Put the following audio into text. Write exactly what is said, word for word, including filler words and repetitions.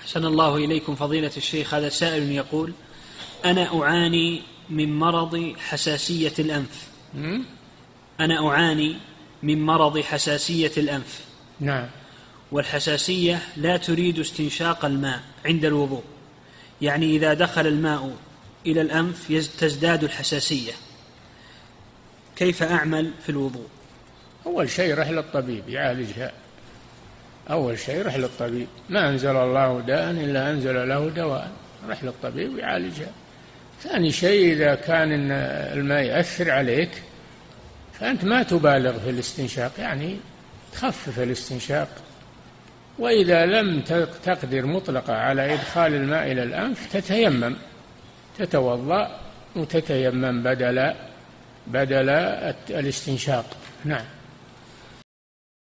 أحسن الله إليكم فضيلة الشيخ. هذا سائل يقول: أنا أعاني من مرض حساسية الأنف. أنا أعاني من مرض حساسية الأنف. نعم. والحساسية لا تريد استنشاق الماء عند الوضوء، يعني إذا دخل الماء إلى الأنف تزداد الحساسية، كيف أعمل في الوضوء؟ أول شيء رح للطبيب يعالجها. أول شيء رح للطبيب، ما أنزل الله داء إلا أنزل له دواء، رح للطبيب يعالجها. ثاني شيء إذا كان الماء يأثر عليك فأنت ما تبالغ في الاستنشاق، يعني تخفف الاستنشاق. وإذا لم تقدر مطلقة على إدخال الماء إلى الأنف تتيمم، تتوضأ وتتيمم بدل بدل الاستنشاق. نعم.